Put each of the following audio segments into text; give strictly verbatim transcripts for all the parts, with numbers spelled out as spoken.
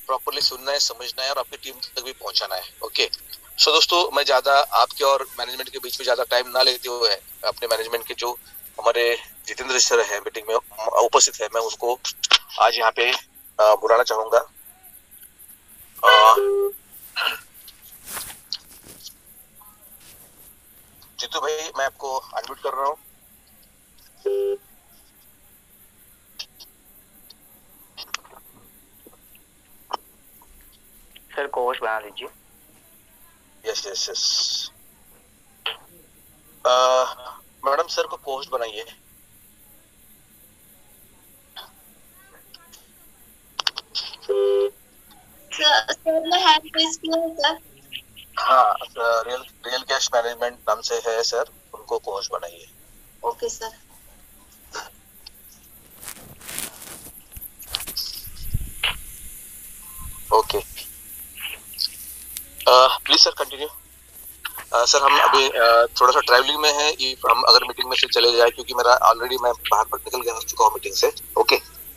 Properly सुनना है, समझना है और आपकी टीम तक भी पहुंचाना है। ओके सो दोस्तों, मैं ज्यादा आपके और मैनेजमेंट के बीच में ज्यादा टाइम ना लेते हुए अपने मैनेजमेंट के जो हमारे जितेंद्र सर है मीटिंग में उपस्थित है, मैं उनको आज यहाँ पे बुलाना चाहूंगा। जीतू भाई, मैं आपको अनम्यूट कर रहा हूँ। सर को होस्ट बना लीजिए। Yes yes yes madam, sir को होस्ट बनाइए। सर ने हैंड रेज किया है सर। हाँ, रियल रियल कैश मैनेजमेंट नाम से है सर, उनको होस्ट बनाइए। Okay sir. Okay please sir continue. Sir हम अभी uh, थोड़ा सा ट्रैवलिंग में है, हम अगर मीटिंग में से चले जाए, क्योंकि मेरा ऑलरेडी मैं बाहर पर निकल गया चुका हूँ मीटिंग से। ओके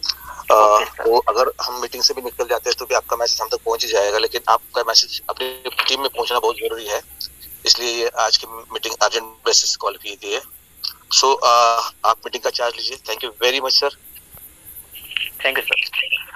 uh, तो अगर हम मीटिंग से भी निकल जाते हैं तो भी आपका मैसेज हम तक पहुंच ही जाएगा, लेकिन आपका मैसेज अपनी टीम में पहुंचना बहुत जरूरी है, इसलिए ये आज की मीटिंग अर्जेंट बेसिस कॉल की थी। सो आप मीटिंग का चार्ज लीजिए। Thank you very much sir. Thank you sir.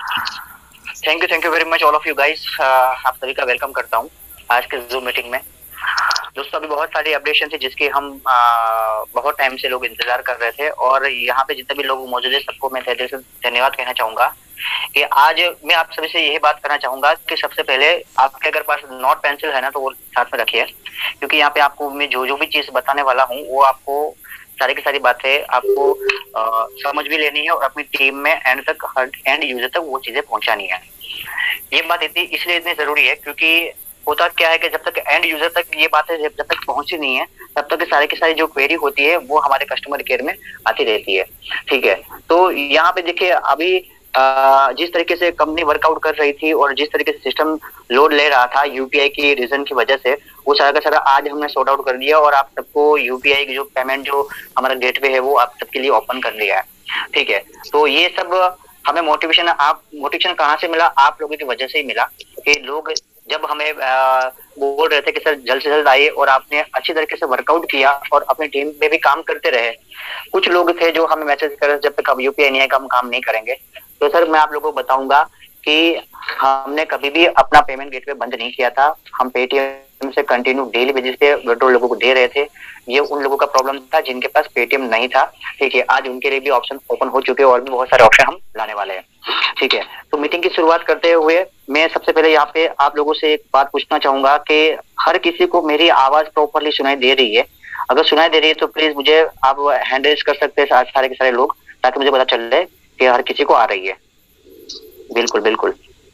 Thank you thank you very much all of you guys. आप सभी का वेलकम करता हूँ आज के जूम मीटिंग में। दोस्तों अभी बहुत सारी अपडेशन थी जिसके हम आ, बहुत टाइम से लोग इंतजार कर रहे थे, और यहाँ पे जितने भी लोग मौजूद है सबको मैं तहे दिल से धन्यवाद कहना चाहूंगा कि आज मैं आप सभी से यही बात करना चाहूंगा कि सबसे पहले आपके अगर पास नोट पेंसिल है ना तो वो साथ में रखिए, क्योंकि यहाँ पे आपको मैं जो जो भी चीज बताने वाला हूँ वो आपको सारी की सारी बातें आपको आ, समझ भी लेनी है और अपनी टीम में एंड तक एंड यूजर तक वो चीजें पहुंचानी है। ये बात इतनी इसलिए इतनी जरूरी है क्योंकि होता क्या है कि जब तक एंड यूजर तक ये बातें जब तक पहुंची नहीं है तब तक सारे की सारी जो क्वेरी होती है वो हमारे कस्टमर केयर में आती रहती है। ठीक है, तो यहाँ पे देखिए अभी जिस तरीके से कंपनी वर्कआउट कर रही थी और जिस तरीके से सिस्टम लोड ले रहा था यूपीआई की रीजन की वजह से, वो सारा का सारा आज हमने सॉर्ट आउट कर दिया और आप सबको यूपीआई की जो पेमेंट जो हमारा गेटवे है वो आप सबके लिए ओपन कर दिया है। ठीक है, तो ये सब हमें मोटिवेशन आप मोटिवेशन कहाँ से मिला? आप लोगों की वजह से ही मिला कि लोग जब हमें बोल रहे थे कि सर जल्द से जल्द आइए, और आपने अच्छी तरीके से वर्कआउट किया और अपनी टीम में भी काम करते रहे। कुछ लोग थे जो हमें मैसेज कर रहे थे जब तक अब यूपीआई नहीं आएगा हम काम नहीं करेंगे। तो सर मैं आप लोगों को बताऊंगा कि हमने कभी भी अपना पेमेंट गेटवे बंद नहीं किया था। हम पेटीएम से कंटिन्यू डेली बेसिस पे विड्रॉल लोगों को दे रहे थे। ये उन लोगों का प्रॉब्लम था जिनके पास पेटीएम नहीं था। ठीक है, आज उनके लिए भी ऑप्शन ओपन हो चुके हैं और भी बहुत सारे ऑप्शन हम लाने वाले हैं। ठीक है, तो मीटिंग की शुरुआत करते हुए मैं सबसे पहले यहाँ पे आप लोगों से एक बात पूछना चाहूंगा कि हर किसी को मेरी आवाज प्रॉपरली सुनाई दे रही है? अगर सुनाई दे रही है तो प्लीज मुझे आप हैंड रेज कर सकते हैं सारे के सारे लोग, ताकि मुझे पता चल जाए कि हर किसी को आ रही है। बिल्कुल बिल्कुल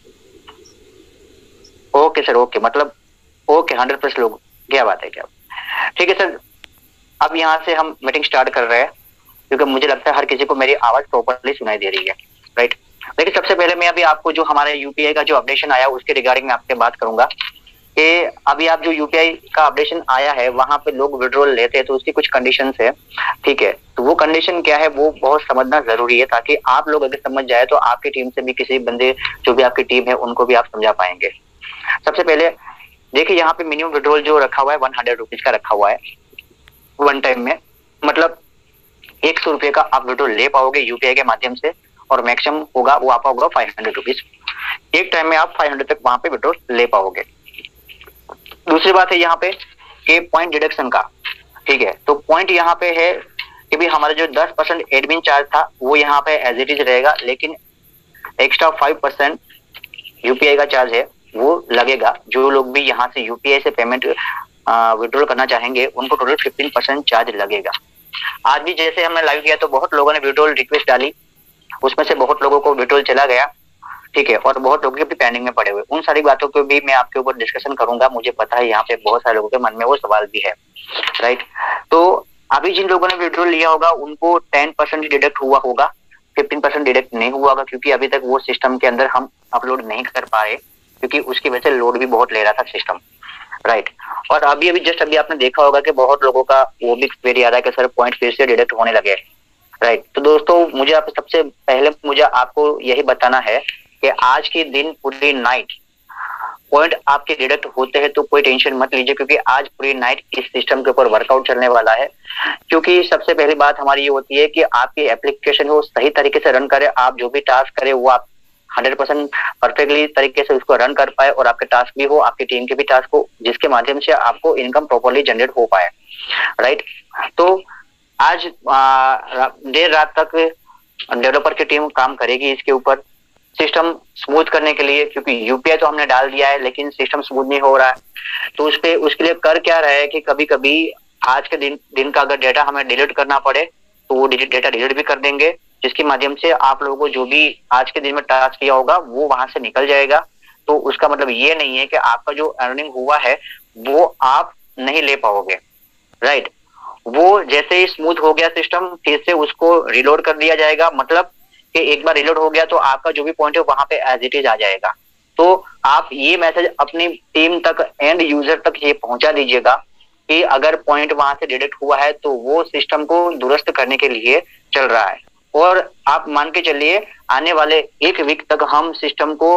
ओके सर, ओके मतलब ओके हंड्रेड परसेंट लोग, क्या बात है क्या। ठीक है सर, अब यहाँ से हम मीटिंग स्टार्ट कर रहे हैं क्योंकि मुझे लगता है हर किसी को मेरी आवाज प्रॉपरली सुनाई दे रही है, राइट। लेकिन सबसे पहले मैं अभी आपको जो हमारे यूपीआई का जो अपडेशन आया उसके रिगार्डिंग में आपसे बात करूंगा कि अभी आप जो यूपीआई का अपडेशन आया है वहां पे लोग विड्रॉल लेते हैं तो उसकी कुछ कंडीशंस है। ठीक है, तो वो कंडीशन क्या है वो बहुत समझना जरूरी है, ताकि आप लोग अगर समझ जाए तो आपकी टीम से भी किसी बंदे जो भी आपकी टीम है उनको भी आप समझा पाएंगे। सबसे पहले देखिए यहाँ पे मिनिमम विड्रॉल जो रखा हुआ है वन हंड्रेड रुपीज का रखा हुआ है वन टाइम में, मतलब एक सौ रुपए का आप विड्रॉल ले पाओगे यूपीआई के माध्यम से, और मैक्सिमम होगा वो आपका होगा फाइव हंड्रेड रुपीज। एक टाइम में आप फाइव हंड्रेड तक वहां पे विड्रॉल ले पाओगे। दूसरी बात है यहाँ पे कि पॉइंट डिडक्शन का। ठीक है, तो पॉइंट यहाँ पे है कि भी हमारा जो दस परसेंट एडमिन चार्ज था वो यहाँ पे एज इट इज रहेगा, लेकिन एक्स्ट्रा फाइव परसेंट यूपीआई का चार्ज है वो लगेगा। जो लोग भी यहाँ से यूपीआई से पेमेंट विड्रॉल करना चाहेंगे उनको टोटल फिफ्टीन परसेंट चार्ज लगेगा। आज भी जैसे हमने लाइव किया तो बहुत लोगों ने विड्रॉल रिक्वेस्ट डाली, उसमें से बहुत लोगों को विड्रॉल चला गया। ठीक है, और बहुत लोगों के भी पेंडिंग में पड़े हुए, उन सारी बातों को भी मैं आपके ऊपर डिस्कशन करूंगा। मुझे पता है यहाँ पे बहुत सारे लोगों के मन में वो सवाल भी है, राइट। तो अभी जिन लोगों ने विड्रॉल लिया होगा उनको टेन परसेंट डिडक्ट हुआ होगा, फिफ्टीन परसेंट डिडक्ट नहीं हुआ होगा, क्योंकि अभी तक वो सिस्टम के अंदर हम अपलोड नहीं कर पा रहे, क्योंकि उसकी वजह से लोड भी बहुत ले रहा था सिस्टम, राइट। और अभी अभी जस्ट अभी आपने देखा होगा कि बहुत लोगों का वो भी क्वेरी आ रहा है कि सर पॉइंट फिर से डिडक्ट होने लगे, राइट। तो दोस्तों मुझे आप सबसे पहले मुझे आपको यही बताना है कि आज के दिन पूरी नाइट पॉइंट आपके डिडक्ट होते हैं तो कोई टेंशन मत लीजिए, क्योंकि आज पूरी नाइट इस सिस्टम के ऊपर वर्कआउट चलने वाला है। क्योंकि सबसे पहली बात हमारी ये होती है कि आपकी एप्लीकेशन को सही तरीके से रन करे, आप जो भी टास्क करें वो आप हंड्रेड परसेंट परफेक्टली तरीके से उसको रन कर पाए, और आपके टास्क भी हो, आपकी टीम के भी टास्क हो, जिसके माध्यम से आपको इनकम प्रॉपर्ली जनरेट हो पाए, राइट। तो आज देर रात तक डेवलपर की टीम काम करेगी इसके ऊपर सिस्टम स्मूथ करने के लिए, क्योंकि यूपीआई तो हमने डाल दिया है लेकिन सिस्टम स्मूथ नहीं हो रहा है। तो उस पे उसके लिए कर क्या रहा है कि कभी कभी आज के दिन दिन का अगर डेटा हमें डिलीट करना पड़े तो वो डेटा डिलीट भी कर देंगे, जिसके माध्यम से आप लोगों को जो भी आज के दिन में टास्क किया होगा वो वहां से निकल जाएगा। तो उसका मतलब ये नहीं है कि आपका जो अर्निंग हुआ है वो आप नहीं ले पाओगे, राइट। वो जैसे ही स्मूथ हो गया सिस्टम, फिर से उसको रिलोड कर दिया जाएगा, मतलब कि एक बार रिलोड हो गया तो आपका जो भी पॉइंट है वहां पे एज इट इज आ जाएगा। तो आप ये मैसेज अपनी टीम तक, एंड यूजर तक ये पहुंचा दीजिएगा कि अगर पॉइंट वहां से डिडक्ट हुआ है तो वो सिस्टम को दुरुस्त करने के लिए चल रहा है। और आप मान के चलिए आने वाले एक वीक तक हम सिस्टम को,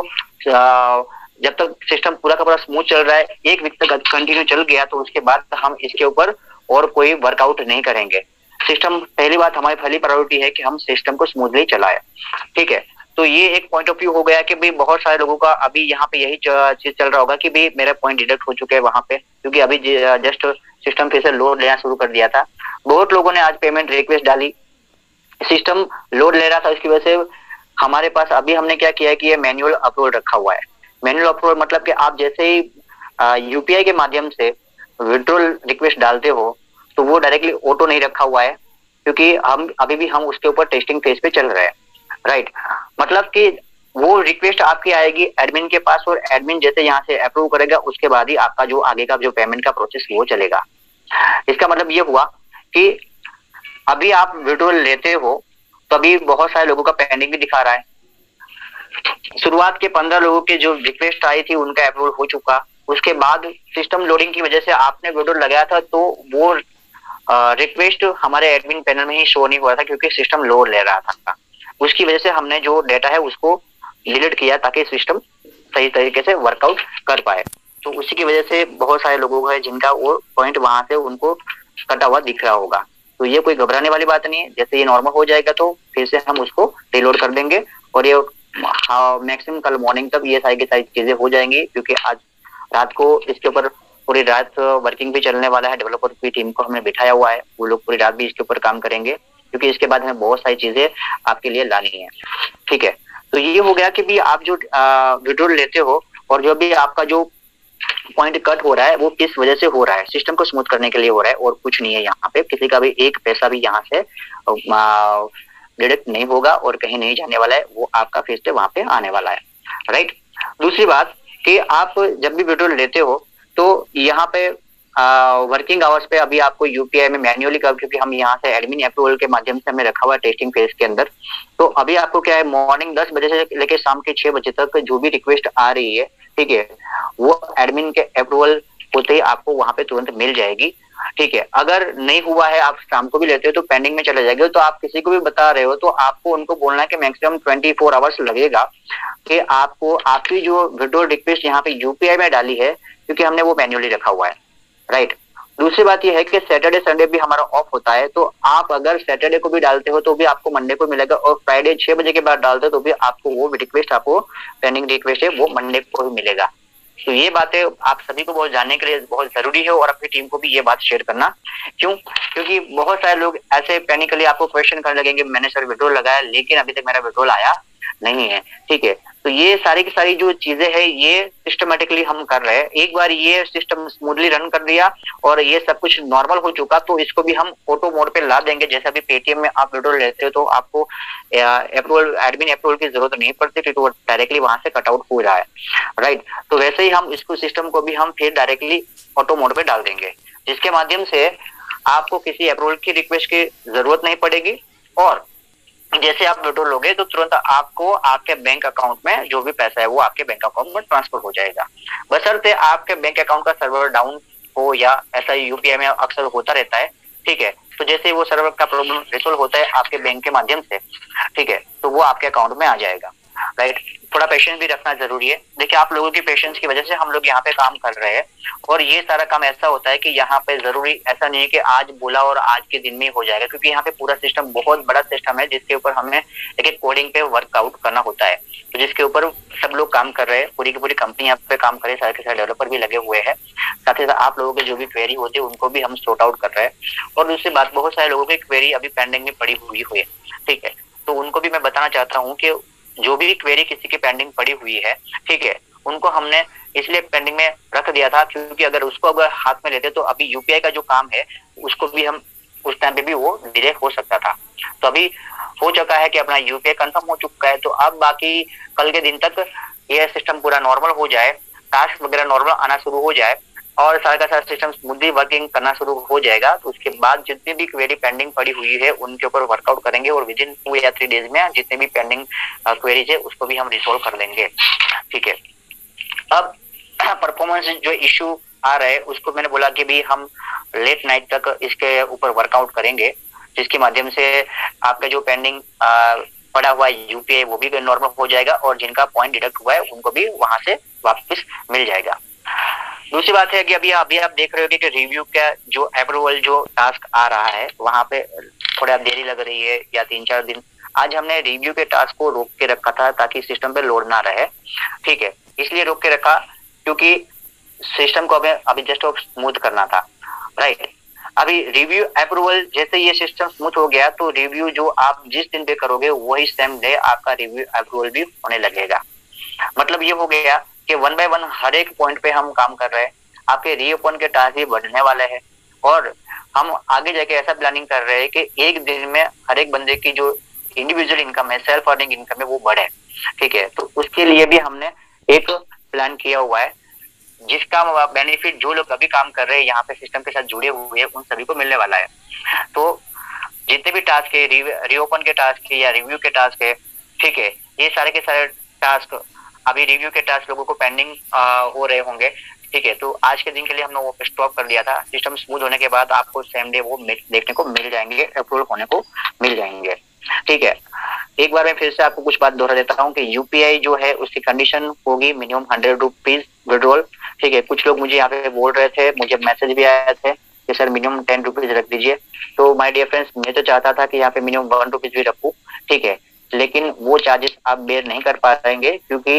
जब तक सिस्टम पूरा का पूरा स्मूथ चल रहा है, एक वीक तक कंटिन्यू चल गया तो उसके बाद हम इसके ऊपर और कोई वर्कआउट नहीं करेंगे। सिस्टम, पहली बात हमारी पहली प्रायोरिटी है कि हम सिस्टम को स्मूथली चलाएं, ठीक है। तो ये एक पॉइंट ऑफ व्यू हो गया कि भाई बहुत सारे लोगों का अभी यहाँ पे यही चीज चल रहा होगा कि भाई मेरा पॉइंट डिडक्ट हो चुके हैं वहां पे, क्योंकि अभी जस्ट सिस्टम फिर से लोड लेना शुरू कर दिया था। बहुत लोगों ने आज पेमेंट रिक्वेस्ट डाली, सिस्टम लोड ले रहा था, इसकी वजह से हमारे पास अभी हमने क्या किया है कि ये मैनुअल अप्रूवल रखा हुआ है। मैनुअल अप्रूवल मतलब कि आप जैसे ही यूपीआई के माध्यम से विड्रॉल रिक्वेस्ट डालते हो तो वो डायरेक्टली ऑटो नहीं रखा हुआ है, क्योंकि हम अभी भी हम उसके ऊपर टेस्टिंग फेज पे चल रहे हैं, राइट। मतलब कि वो रिक्वेस्ट आपकी आएगी एडमिन के पास, और एडमिन जैसे यहाँ से अप्रूव करेगा उसके बाद ही आपका जो आगे का जो पेमेंट का प्रोसेस वो चलेगा। इसका मतलब ये हुआ कि अभी आप विड्रॉल लेते हो तो अभी बहुत सारे लोगों का पेंडिंग भी दिखा रहा है। शुरुआत के पंद्रह लोगों के जो रिक्वेस्ट आई थी उनका अप्रूवल हो चुका, उसके बाद सिस्टम लोडिंग की वजह से आपने विड्रॉल लगाया था तो वो रिक्वेस्ट uh, हमारे एडमिन पैनल में ही शो नहीं हुआ था, क्योंकि सिस्टम लोड ले रहा था। उसकी वजह से हमने जो डेटा है उसको डिलीट किया ताकि सिस्टम सही तरीके से वर्कआउट कर पाए। तो उसी की वजह से बहुत सारे लोगों का है जिनका वो पॉइंट वहां से उनको कटा हुआ दिख रहा होगा। तो ये कोई घबराने वाली बात नहीं है, जैसे ये नॉर्मल हो जाएगा तो फिर से हम उसको रिलोड कर देंगे, और ये मैक्सिमम कल मॉर्निंग तक ये सारी की सारी चीजें हो जाएंगी, क्योंकि आज रात को इसके ऊपर पूरी रात वर्किंग भी चलने वाला है। डेवलपर की टीम को हमने बिठाया हुआ है, वो लोग पूरी रात भी इसके ऊपर काम करेंगे, क्योंकि इसके बाद हमें बहुत सारी चीजें आपके लिए लानी है, ठीक है। तो ये हो गया कि भी आप जो विड्रॉल लेते हो और जो भी आपका जो पॉइंट कट हो रहा है वो किस वजह से हो रहा है, सिस्टम को स्मूथ करने के लिए हो रहा है, और कुछ नहीं है। यहाँ पे किसी का भी एक पैसा भी यहाँ से डिडक्ट नहीं होगा और कहीं नहीं जाने वाला है, वो आपका फिर से वहां पे आने वाला है, राइट। दूसरी बात कि आप जब भी विड्रॉल लेते हो तो यहाँ पे वर्किंग आवर्स पे अभी आपको यूपीआई में मैन्युअली कर, क्योंकि हम यहाँ से एडमिन अप्रूवल के माध्यम से हमें रखा हुआ है टेस्टिंग फेज के अंदर। तो अभी आपको क्या है, मॉर्निंग दस बजे से लेकर शाम के छह बजे तक जो भी रिक्वेस्ट आ रही है, ठीक है, वो एडमिन के अप्रूवल होते ही आपको वहां पे तुरंत मिल जाएगी, ठीक है। अगर नहीं हुआ है, आप शाम को भी लेते हो तो पेंडिंग में चले जाएगा, तो आप किसी को भी बता रहे हो तो आपको उनको बोलना है कि मैक्सिमम ट्वेंटी फोर आवर्स लगेगा कि आपको आपकी जो विड्रॉल रिक्वेस्ट यहाँ पे यूपीआई में डाली है, क्योंकि हमने वो मैन्युअली रखा हुआ है, राइट। दूसरी बात यह है कि सैटरडे संडे भी हमारा ऑफ होता है, तो आप अगर सैटरडे को भी डालते हो तो भी आपको मंडे को मिलेगा, और फ्राइडे छह बजे के बाद डालते हो तो भी आपको वो रिक्वेस्ट, आपको पेंडिंग रिक्वेस्ट है वो मंडे को भी मिलेगा। तो ये बातें आप सभी को बहुत जानने के लिए बहुत जरूरी है, और अपनी टीम को भी ये बात शेयर करना। क्यों? क्योंकि बहुत सारे लोग ऐसे पैनिकली आपको क्वेश्चन करने लगेंगे, मैंने सर विड्रॉल लगाया लेकिन अभी तक मेरा विड्रॉल आया नहीं है, ठीक है। तो ये सारी की सारी जो चीजें हैं ये सिस्टमेटिकली हम कर रहे हैं। एक बार ये सिस्टम स्मूथली रन कर दिया और ये सब कुछ नॉर्मल हो चुका तो इसको भी हम ऑटो मोड पे ला देंगे। जैसे अभी पेटीएम में आप विड्रॉल लेते हो तो आपको अप्रूवल, एडमिन अप्रूवल की जरूरत नहीं पड़ती, क्योंकि वो डायरेक्टली वहां से कट आउट हो रहा है, राइट। तो वैसे ही हम इसको सिस्टम को भी हम फिर डायरेक्टली ऑटो मोड पे डाल देंगे, जिसके माध्यम से आपको किसी अप्रूवल की रिक्वेस्ट की जरूरत नहीं पड़ेगी, और जैसे आप विड्रॉल लोगे तो तुरंत आपको आपके बैंक अकाउंट में जो भी पैसा है वो आपके बैंक अकाउंट में ट्रांसफर हो जाएगा। बशर्ते आपके बैंक अकाउंट का सर्वर डाउन हो, या ऐसा यूपीआई में अक्सर होता रहता है, ठीक है। तो जैसे वो सर्वर का प्रॉब्लम रिजॉल्व होता है आपके बैंक के माध्यम से, ठीक है, तो वो आपके अकाउंट में आ जाएगा। राइट। थोड़ा पेशेंस भी रखना जरूरी है। देखिए आप लोगों की पेशेंस की वजह से हम लोग यहाँ पे काम कर रहे हैं, और ये सारा काम ऐसा होता है कि यहाँ पे जरूरी ऐसा नहीं है कि आज बोला और आज के दिन में ही हो जाएगा, क्योंकि यहाँ पे पूरा सिस्टम बहुत बड़ा सिस्टम है जिसके ऊपर हमें एक एक कोडिंग पे वर्कआउट करना होता है, तो जिसके ऊपर सब लोग काम कर रहे हैं, पूरी की पूरी कंपनी यहाँ पे काम कर रही है, सारे के सारे डेवलपर भी लगे हुए हैं, साथ ही साथ आप लोगों के जो भी क्वेरी होती है उनको भी हम सॉर्ट आउट कर रहे हैं। और दूसरी बात, बहुत सारे लोगों की क्वेरी अभी पेंडिंग में पड़ी हुई हुई है, ठीक है, तो उनको भी मैं बताना चाहता हूँ कि जो भी क्वेरी किसी की पेंडिंग पड़ी हुई है, ठीक है, उनको हमने इसलिए पेंडिंग में रख दिया था क्योंकि अगर उसको अगर हाथ में लेते तो अभी यूपीआई का जो काम है उसको भी हम उस टाइम पे भी वो डिले हो सकता था। तो अभी हो चुका है कि अपना यूपीआई कंफर्म हो चुका है, तो अब बाकी कल के दिन तक ये सिस्टम पूरा नॉर्मल हो जाए, टास्क वगैरह नॉर्मल आना शुरू हो जाए और सारा का सारा सिस्टम स्मूथली वर्किंग करना शुरू हो जाएगा, तो उसके बाद जितनी भी क्वेरी पेंडिंग पड़ी हुई है उनके ऊपर वर्कआउट करेंगे और विद इन टू या थ्री डेज में जितने भी पेंडिंग क्वेरीज है उसको भी हम रिसोल्व कर देंगे, ठीक है। अब परफॉर्मेंस जो इश्यू आ रहा है उसको मैंने बोला कि भी हम लेट नाइट तक इसके ऊपर वर्कआउट करेंगे, जिसके माध्यम से आपका जो पेंडिंग पड़ा हुआ यूपीआई वो भी नॉर्मल हो जाएगा और जिनका पॉइंट डिडक्ट हुआ है उनको भी वहां से वापस मिल जाएगा। दूसरी बात है कि अभी अभी आप देख रहे हो कि रिव्यू का जो अप्रूवल जो टास्क आ रहा है वहां पे थोड़ा देरी लग रही है या तीन चार दिन। आज हमने रिव्यू के टास्क को रोक के रखा था ताकि सिस्टम पे लोड ना रहे, ठीक है, इसलिए रोक के रखा क्योंकि सिस्टम को हमें अभी जस्ट स्मूथ करना था, राइट। अभी रिव्यू अप्रूवल जैसे ये सिस्टम स्मूथ हो गया तो रिव्यू जो आप जिस दिन पे करोगे वही सेम डे आपका रिव्यू अप्रूवल भी होने लगेगा। मतलब ये हो गया कि वन बाय वन हर एक पॉइंट पे हम काम कर रहे हैं, आपके रीओपन के टास्क भी बढ़ने वाले हैं और हम आगे जाके ऐसा प्लानिंग कर रहे हैं कि एक दिन में हर एक बंदे की जो इंडिविजुअल इनकम है, सेल्फ अर्निंग इनकम है, वो बढ़े, ठीक है। तो उसके लिए भी हमने एक प्लान किया हुआ है जिसका बेनिफिट जो लोग अभी काम कर रहे हैं यहाँ पे सिस्टम के साथ जुड़े हुए हैं उन सभी को मिलने वाला है। तो जितने भी टास्क है, रीओपन के टास्क है या रिव्यू के टास्क है, ठीक है, ये सारे के सारे टास्क अभी रिव्यू के टास्क लोगों को पेंडिंग हो रहे होंगे, ठीक है। तो आज के दिन के लिए हमने वो स्टॉप कर दिया था। सिस्टम स्मूथ होने के बाद आपको सेम डे वो देखने को मिल जाएंगे, अप्रूवल होने को मिल जाएंगे, ठीक है। एक बार मैं फिर से आपको कुछ बात दोहरा देता हूँ कि यूपीआई जो है उसकी कंडीशन होगी मिनिमम हंड्रेड रुपीज विड्रॉल, ठीक है। कुछ लोग मुझे यहाँ पे बोल रहे थे, मुझे मैसेज भी आया थे कि सर मिनिमम टेन रुपीज रख दीजिए। तो माय डियर फ्रेंड्स, मैं तो चाहता था कि यहाँ पे मिनिमम वन रुपीज भी रखूं, ठीक है, लेकिन वो चार्जेस आप बेयर नहीं कर पाएंगे क्योंकि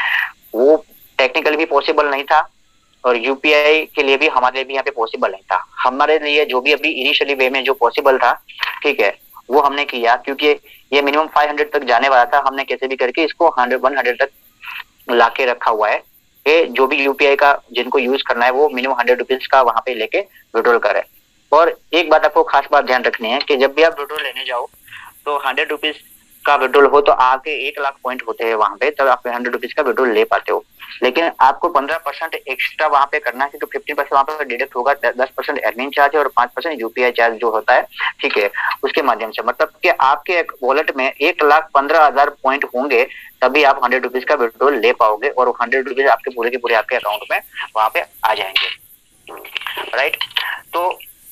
वो टेक्निकली भी पॉसिबल नहीं था और यूपीआई के लिए भी हमारे लिए भी यहाँ पे पॉसिबल नहीं था। हमारे लिए जो भी अभी इनिशियली वे में जो पॉसिबल था, ठीक है, वो हमने किया क्योंकि ये मिनिमम फाइव हंड्रेड तक जाने वाला था। हमने कैसे भी करके इसको हंड्रेड वन हंड्रेड तक लाके रखा हुआ है कि जो भी यूपीआई का जिनको यूज करना है वो मिनिमम हंड्रेड रुपीज का वहां पे लेके विड्रॉल करे। और एक बात आपको खास बात ध्यान रखनी है कि जब भी आप विड्रॉल लेने जाओ तो हंड्रेड रुपीज का विड्रॉल हो तो आके एक लाख पॉइंट होते हैं वहां पे, तब आप हंड्रेड रुपीज का विड्रॉल ले पाते हो। लेकिन आपको पंद्रह परसेंट एक्स्ट्रा वहां पे करना है क्योंकि फिफ्टीन परसेंट वहां पे डिडक्ट होगा, दस परसेंट एडमिन चार्ज है और पांच परसेंट यूपीआई चार्ज जो होता है, ठीक है, उसके माध्यम से। मतलब कि आपके वॉलेट में एक लाख पंद्रह हजार पॉइंट होंगे तभी आप हंड्रेड रुपीज का विड्रॉल ले पाओगे और हंड्रेड रुपीज आपके पूरे के पूरे आपके अकाउंट में वहां पे आ जाएंगे, राइट। तो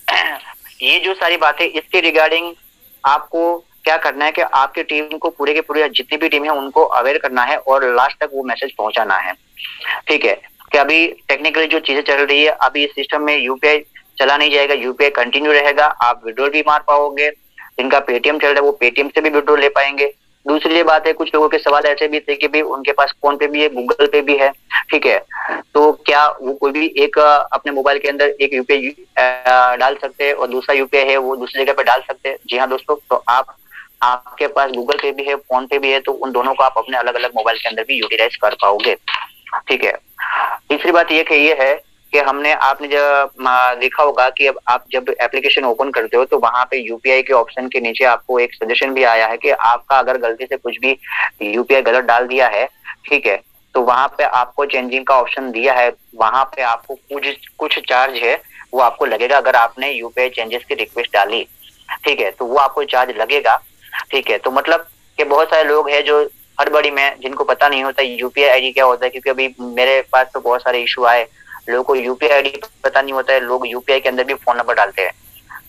ये जो सारी बातें इसके रिगार्डिंग आपको क्या करना है कि आपकी टीम को पूरे के पूरे जितनी भी टीम है उनको अवेयर करना है और लास्ट तक वो मैसेज पहुंचाना है, ठीक है। कि अभी टेक्निकली जो चीजें चल रही है, अभी इस सिस्टम में यूपीआई चला नहीं जाएगा, यूपीआई कंटिन्यू रहेगा, आप विड्रॉल भी मार पाओगे। जिनका पेटीएम चल रहा है वो पेटीएम से भी विड्रॉल ले पाएंगे। दूसरी बात है, कुछ लोगों के सवाल ऐसे भी थे कि भी उनके पास फोन पे भी है, गूगल पे भी है, ठीक है, तो क्या वो कोई भी एक अपने मोबाइल के अंदर एक यूपीआई डाल सकते हैं और दूसरा यूपीआई है वो दूसरी जगह पे डाल सकते हैं? जी हाँ दोस्तों, तो आप आपके पास गूगल पे भी है, फोन पे भी है, तो उन दोनों को आप अपने अलग अलग मोबाइल के अंदर भी यूटिलाइज कर पाओगे, ठीक है। तीसरी बात ये ये है कि हमने आपने जब देखा होगा कि अब आप जब एप्लीकेशन ओपन करते हो तो वहां पे यूपीआई के ऑप्शन के नीचे आपको एक सजेशन भी आया है कि आपका अगर गलती से कुछ भी यूपीआई गलत डाल दिया है, ठीक है, तो वहां पे आपको चेंजिंग का ऑप्शन दिया है, वहां पे आपको कुछ कुछ चार्ज है वो आपको लगेगा अगर आपने यूपीआई चेंजेस की रिक्वेस्ट डाली, ठीक है, तो वो आपको चार्ज लगेगा, ठीक है। तो मतलब कि बहुत सारे लोग हैं जो हड़बड़ी में जिनको पता नहीं होता यूपीआई आईडी क्या होता है, क्योंकि अभी मेरे पास तो बहुत सारे इशू आए, लोगों को यूपीआई आईडी पता नहीं होता है, लोग यूपीआई के अंदर भी फोन नंबर डालते हैं, है ना।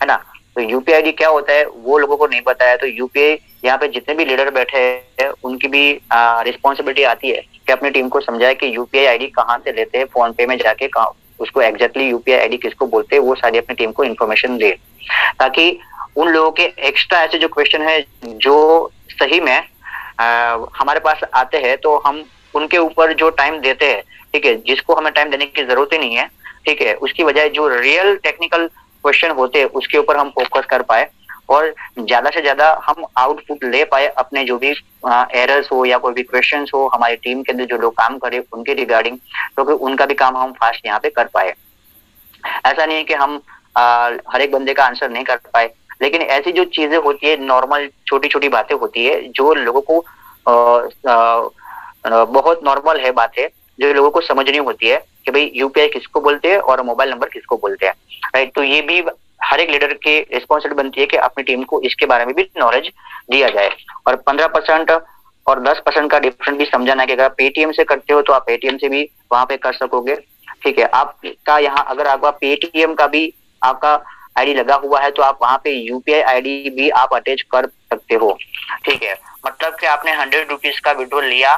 तो यूपीआई आईडी क्या होता है वो लोगों को नहीं पता है। तो यूपीआई यहाँ पे जितने भी लीडर बैठे हैं उनकी भी रिस्पॉन्सिबिलिटी आती है कि अपनी टीम को समझाए कि यूपीआई आईडी कहाँ से लेते हैं, फोन पे में जाके कहाँ उसको एग्जैक्टली यूपीआई आईडी किसको बोलते हैं वो सारी अपनी टीम को इन्फॉर्मेशन दे, ताकि उन लोगों के एक्स्ट्रा ऐसे जो क्वेश्चन है जो सही में आ, हमारे पास आते हैं तो हम उनके ऊपर जो टाइम देते हैं, ठीक है, जिसको हमें टाइम देने की जरूरत ही नहीं है, ठीक है, उसकी बजाय जो रियल टेक्निकल क्वेश्चन होते हैं उसके ऊपर हम फोकस कर पाए और ज्यादा से ज्यादा हम आउटपुट ले पाए अपने जो भी एरर्स हो या कोई भी क्वेश्चंस हो हमारी टीम के अंदर जो लोग काम करे उनके रिगार्डिंग, तो कि उनका भी काम हम फास्ट यहाँ पे कर पाए। ऐसा नहीं है कि हम आ, हर एक बंदे का आंसर नहीं कर पाए, लेकिन ऐसी जो चीजें होती है नॉर्मल छोटी छोटी बातें होती है जो लोगों को आ, आ, बहुत नॉर्मल है बातें जो लोगों को समझनी होती है कि भाई यूपीआई किसको बोलते हैं और मोबाइल नंबर किसको बोलते हैं, राइट। तो ये भी हर एक लीडर की रिस्पॉन्सिबिलिटी बनती है कि अपनी टीम को इसके बारे में भी नॉलेज दिया जाए। और पंद्रह परसेंट और दस परसेंट का डिफरेंस भी समझाना कि अगर आप पेटीएम से करते हो तो आप पेटीएम से भी वहां पे कर सकोगे, ठीक है। आपका यहाँ अगर आपका पेटीएम का भी आपका आईडी लगा हुआ है तो आप वहां पे यूपीआई आईडी भी आप अटैच कर सकते हो, ठीक है। मतलब कि आपने हंड्रेड रुपीज का विड्रॉल लिया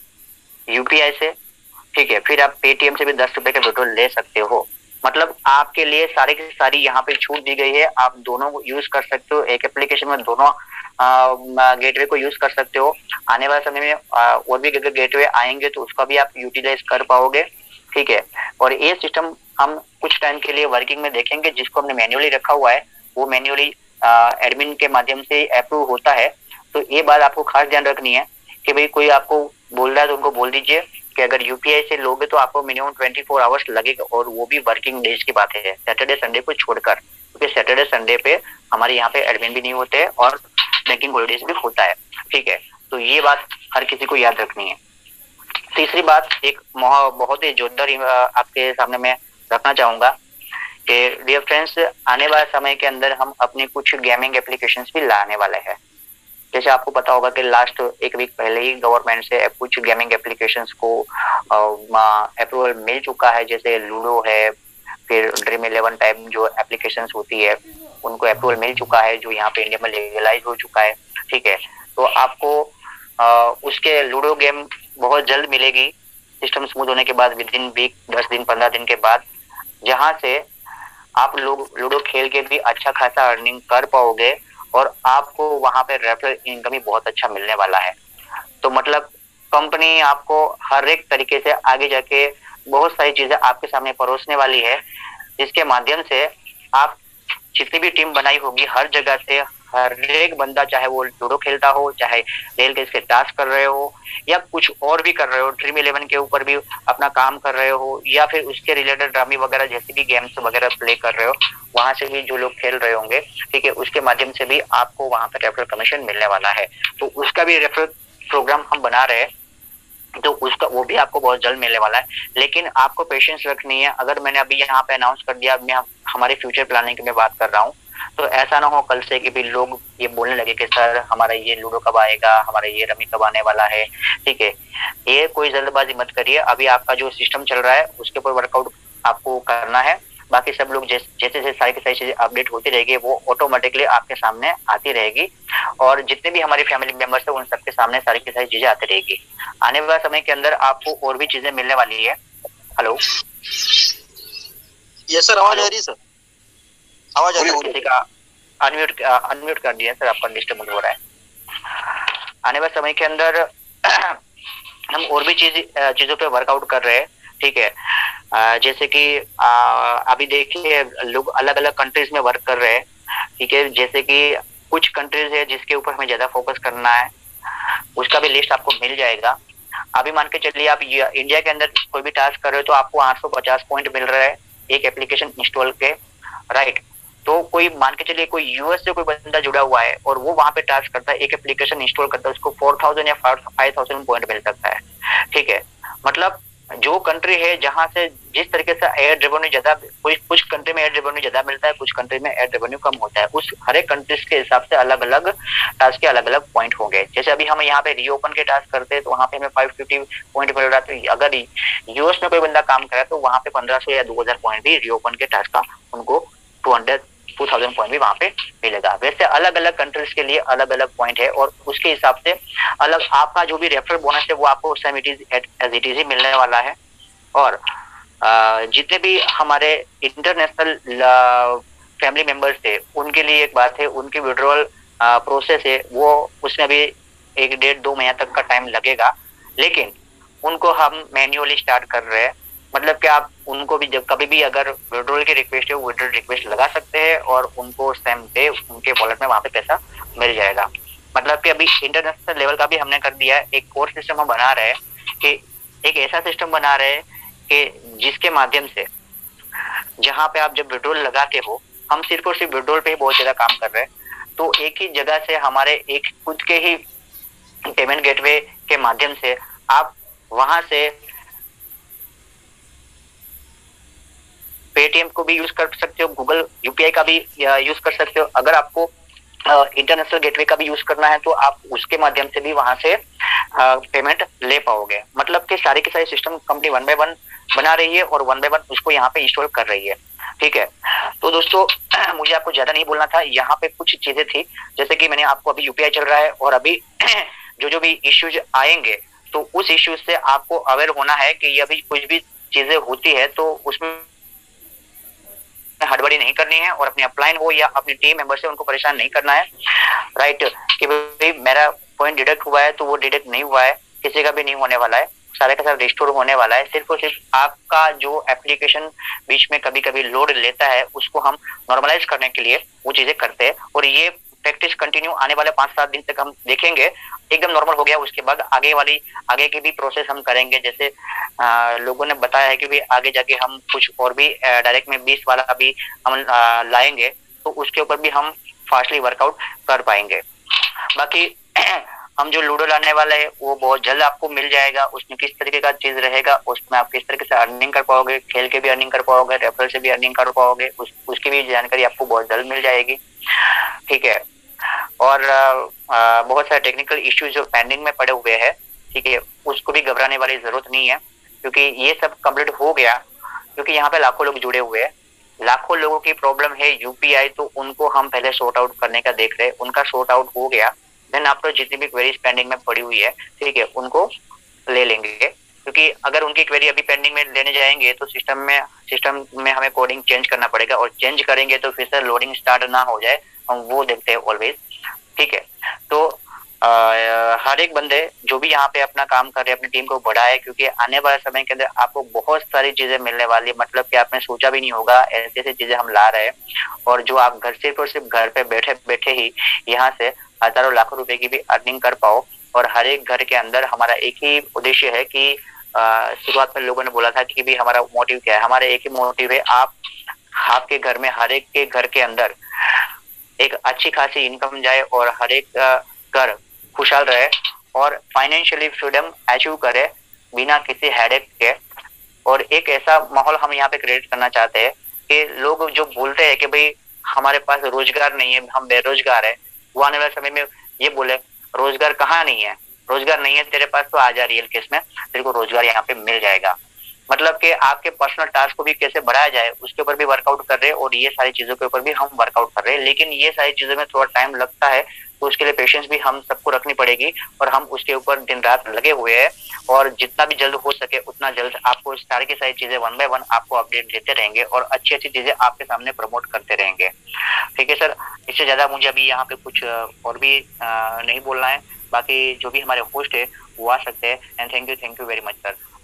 यूपीआई से, ठीक है, फिर आप पेटीएम से भी दस रुपए का विड्रॉल ले सकते हो। मतलब आपके लिए सारी की सारी यहाँ पे छूट दी गई है, आप दोनों को यूज कर सकते हो, एक एप्लीकेशन में दोनों गेटवे को यूज कर सकते हो। आने वाले समय में और भी अगर गेटवे आएंगे तो उसका भी आप यूटिलाइज कर पाओगे, ठीक है। और ये सिस्टम हम कुछ टाइम के लिए वर्किंग में देखेंगे, जिसको हमने मैन्युअली रखा हुआ है वो मैन्युअली एडमिन के माध्यम से अप्रूव होता है। तो ये बात आपको खास ध्यान रखनी है कि भाई कोई आपको बोल रहा है तो उनको बोल दीजिए कि अगर यूपीआई से लोगे तो आपको मिनिमम चौबीस आवर्स लगेगा, और वो भी वर्किंग डेज की बात है, सैटरडे संडे को छोड़कर, क्योंकि सैटरडे संडे पे हमारे यहाँ पे एडमिन भी नहीं होते हैं और बैंकिंग हॉलीडेज भी होता है, ठीक है। तो ये बात हर किसी को याद रखनी है। तीसरी बात एक बहुत ही जोरदार आपके सामने मैं रखना चाहूंगा कि डियर फ्रेंड्स, आने वाले समय के अंदर हम अपनी कुछ गेमिंग एप्लीकेशंस भी लाने वाले हैं। जैसे आपको पता होगा कि लास्ट एक वीक पहले ही गवर्नमेंट से कुछ गेमिंग एप्लीकेशंस को अप्रूवल मिल चुका है, जैसे लूडो है, फिर ड्रीम इलेवन टाइप जो एप्लीकेशंस होती है उनको अप्रूवल मिल चुका है, जो यहाँ पे इंडिया में लीगलाइज हो चुका है, ठीक है। तो आपको आ, उसके लूडो गेम बहुत जल्द मिलेगी सिस्टम स्मूथ होने के बाद, विद इन वीक, दस दिन पंद्रह दिन के बाद, जहाँ से आप लोग लूडो खेल के भी अच्छा खासा अर्निंग कर पाओगे और आपको वहां पे रेफरल इनकम भी बहुत अच्छा मिलने वाला है। तो मतलब कंपनी आपको हर एक तरीके से आगे जाके बहुत सारी चीजें आपके सामने परोसने वाली है, जिसके माध्यम से आप जितनी भी टीम बनाई होगी हर जगह से हर एक बंदा, चाहे वो लूडो खेलता हो, चाहे रेल के इसके टास्क कर रहे हो या कुछ और भी कर रहे हो, ड्रीम इलेवन के ऊपर भी अपना काम कर रहे हो या फिर उसके रिलेटेड ड्रामी वगैरह जैसे भी गेम्स वगैरह प्ले कर रहे हो, वहां से भी जो लोग खेल रहे होंगे, ठीक है, उसके माध्यम से भी आपको वहां पर रेफरल कमीशन मिलने वाला है। तो उसका भी रेफरल प्रोग्राम हम बना रहे हैं, तो उसका वो भी आपको बहुत जल्द मिलने वाला है। लेकिन आपको पेशेंस रखनी है। अगर मैंने अभी यहाँ पे अनाउंस कर दिया, मैं हमारे फ्यूचर प्लानिंग की मैं बात कर रहा हूँ, तो ऐसा ना हो कल से कि भी लोग ये बोलने लगे कि सर हमारा ये लूडो कब आएगा, हमारा ये रमी कब आने वाला है, ठीक है। ये कोई जल्दबाजी मत करिए, अभी आपका जो सिस्टम चल रहा है उसके ऊपर वर्कआउट आपको करना है। बाकी सब लोग जैसे जैसे सारी की सारी चीजें अपडेट होती रहेगी, वो ऑटोमेटिकली आपके सामने आती रहेगी, और जितने भी हमारी फैमिली मेंबर्स है उन सबके सामने सारी की सारी चीजें आती रहेगी। आने वाले समय के अंदर आपको और भी चीजें मिलने वाली है। हेलो, यस सर, आवाज आ रही है सर, आवाज आ रही है। किसी का अनम्यूट अनम्यूट कर दिया सर, आपका डिस्टर्ब हो रहा है। आने वाले समय के अंदर हम और भी चीज चीजों पे वर्कआउट कर रहे हैं, ठीक है। जैसे कि अभी देखिए लोग अलग अलग कंट्रीज में वर्क कर रहे हैं, ठीक है। जैसे कि कुछ कंट्रीज है जिसके ऊपर हमें ज्यादा फोकस करना है, उसका भी लिस्ट आपको मिल जाएगा। अभी मान के चलिए आप इंडिया के अंदर कोई भी टास्क कर रहे हो तो आपको आठ सौ पचास पॉइंट मिल रहा है एक एप्लीकेशन इंस्टॉल के, राइट। तो कोई मान के चलिए कोई यूएस से कोई बंदा जुड़ा हुआ है और वो वहां पे टास्क करता है, एक एप्लीकेशन इंस्टॉल करता है, उसको फोर थाउजेंड या फाइव थाउजेंड पॉइंट मिल सकता है, ठीक है। मतलब जो कंट्री है जहां से जिस तरीके से एड रेवेन्यू ज्यादा, कुछ कुछ कंट्री में एड रेवेन्यू ज्यादा मिलता है, कुछ कंट्री में एड रेवेन्यू कम होता है, उस हर एक कंट्रीज के हिसाब से अलग अलग टास्क के अलग अलग पॉइंट होंगे। जैसे अभी हम यहाँ पे रीओपन के टास्क करते हैं तो वहाँ पे हमें फाइव फिफ्टी पॉइंट मिल रहा है, तो अगर यूएस में कोई बंदा काम करे तो वहाँ पे पंद्रह सौ या दो हजार पॉइंट भी रीओपन के टास्क का उनको two hundred two thousand point भी वहाँ पे मिलेगा। वैसे अलग अलग कंट्रीज के लिए अलग अलग पॉइंट है और उसके हिसाब से अलग आपका जो भी रेफरल बोनस है वो आपको उस time it is as it is ही मिलने वाला है। और जितने भी हमारे इंटरनेशनल फैमिली मेंबर्स थे उनके लिए एक बात है, उनकी विड्रॉल प्रोसेस है वो उसमें भी एक डेढ़ दो महीना तक का टाइम लगेगा, लेकिन उनको हम मैन्युअली स्टार्ट कर रहे हैं। मतलब कि आप उनको भी जब कभी भी अगर विड्रॉल की रिक्वेस्ट है विड्रॉल रिक्वेस्ट लगा सकते हैं और उनको उस टाइम पे उनके वॉलेट में वहाँ पे पैसा मिल जाएगा। मतलब कि अभी इंटरनेशनल लेवल का भी हमने कर दिया है। एक कोर सिस्टम हम बना रहे हैं कि एक ऐसा सिस्टम बना रहे हैं कि जिसके माध्यम से जहाँ पे आप जब विड्रॉल लगाते हो, हम सिर्फ और सिर्फ विड्रॉल पे ही बहुत ज्यादा काम कर रहे हैं, तो एक ही जगह से हमारे एक खुद के ही पेमेंट गेटवे के माध्यम से आप वहां से पेटीएम को भी यूज कर सकते हो, गूगल यूपीआई का भी यूज कर सकते हो। अगर आपको इंटरनेशनल गेटवे का भी यूज करना है तो आप उसके माध्यम से भी वहां से पेमेंट ले पाओगे। मतलब कि सारे के सारे system company one by one बना रही है और वन बाय वन उसको यहाँ पे इंस्टॉल कर रही है। ठीक है, तो दोस्तों मुझे आपको ज्यादा नहीं बोलना था, यहाँ पे कुछ चीजें थी जैसे कि मैंने आपको अभी यूपीआई चल रहा है और अभी जो जो भी इश्यूज आएंगे तो उस इश्यूज से आपको अवेयर होना है कि ये अभी कुछ भी चीजें होती है तो उसमें हड़बड़ी नहीं करनी है और अपने अपलाइन हो या अपनी टीम मेंबर से उनको परेशान नहीं करना है। राइट, कि भाई मेरा पॉइंट डिडक्ट हुआ है तो वो डिडक्ट नहीं हुआ है, किसी का भी नहीं होने वाला है, सारे का सारा रिस्टोर होने वाला है। सिर्फ और सिर्फ आपका जो एप्लीकेशन बीच में कभी कभी लोड लेता है उसको हम नॉर्मलाइज करने के लिए वो चीजें करते हैं और ये प्रैक्टिस कंटिन्यू आने वाले पांच सात दिन तक हम देखेंगे। एकदम नॉर्मल हो गया उसके बाद आगे वाली आगे की भी प्रोसेस हम करेंगे। जैसे आ, लोगों ने बताया है कि भी आगे जाके हम कुछ और भी डायरेक्ट में बीस वाला भी हम लाएंगे तो उसके ऊपर भी हम फास्टली वर्कआउट कर पाएंगे। बाकी हम जो लूडो लाने वाले हैं वो बहुत जल्द आपको मिल जाएगा। उसमें किस तरीके का चीज रहेगा, उसमें आप किस तरीके से अर्निंग कर पाओगे, खेल के भी अर्निंग कर पाओगे, रेफरल से भी अर्निंग कर पाओगे, उस, उसकी भी जानकारी आपको बहुत जल्द मिल जाएगी। ठीक है, और आ, बहुत सारे टेक्निकल इश्यूज जो पेंडिंग में पड़े हुए हैं, ठीक है, उसको भी घबराने वाली जरूरत नहीं है क्योंकि ये सब कंप्लीट हो गया। क्योंकि यहाँ पे लाखों लोग जुड़े हुए हैं, लाखों लोगों की प्रॉब्लम है यूपीआई, तो उनको हम पहले सॉर्ट आउट करने का देख रहे हैं। उनका सॉर्ट आउट हो गया, देन आपको जितनी भी क्वेरीज पेंडिंग में पड़ी हुई है, ठीक है, उनको ले लेंगे। क्योंकि अगर उनकी क्वेरी अभी पेंडिंग में लेने जाएंगे तो सिस्टम में सिस्टम में हमें कोडिंग चेंज करना पड़ेगा और चेंज करेंगे तो फिर से लोडिंग स्टार्ट ना हो जाए, हम वो देखते हैं ऑलवेज। ठीक है, तो आ, हर एक बंदे जो भी यहाँ पे अपना काम कर रहे हैं अपनी टीम को बढ़ाए, क्योंकि आने वाले समय के अंदर आपको बहुत सारी चीजें मिलने वाली है। मतलब कि आपने सोचा भी नहीं होगा ऐसे ऐसी चीजें हम ला रहे हैं और जो आप घर सिर्फ और सिर्फ घर पे बैठे बैठे ही यहाँ से हजारों लाखों रुपए की भी अर्निंग कर पाओ। और हर एक घर के अंदर हमारा एक ही उद्देश्य है कि शुरुआत में लोगों ने बोला था कि भी हमारा मोटिव क्या है, हमारा एक ही मोटिव है, आप आपके घर में हर एक के घर के अंदर एक अच्छी खासी इनकम जाए और हर एक घर खुशहाल रहे और फाइनेंशियली फ्रीडम अचीव करे बिना किसी हेडेक के। और एक ऐसा माहौल हम यहाँ पे क्रिएट करना चाहते हैं कि लोग जो बोलते हैं कि भाई हमारे पास रोजगार नहीं है, हम बेरोजगार है, वो आने वाले समय में ये बोले रोजगार कहाँ नहीं है, रोजगार नहीं है तेरे पास तो आ जा रियल केस में तेरे को रोजगार यहाँ पे मिल जाएगा। मतलब कि आपके पर्सनल टास्क को भी कैसे बढ़ाया जाए उसके ऊपर भी वर्कआउट कर रहे हैं और ये सारी चीजों के ऊपर भी हम वर्कआउट कर रहे हैं। लेकिन ये सारी चीजों में थोड़ा टाइम लगता है तो उसके लिए पेशेंस भी हम सबको रखनी पड़ेगी और हम उसके ऊपर दिन रात लगे हुए हैं और जितना भी जल्द हो सके उतना जल्द आपको सारी की सारी चीजें वन बाय वन आपको अपडेट देते रहेंगे और अच्छी अच्छी चीजें आपके सामने प्रमोट करते रहेंगे। ठीक है सर, इससे ज्यादा मुझे अभी यहाँ पे कुछ और भी नहीं बोलना है। बाकी जो भी हमारे होस्ट है वो आ सकते हैं। And thank you thank you very much sir.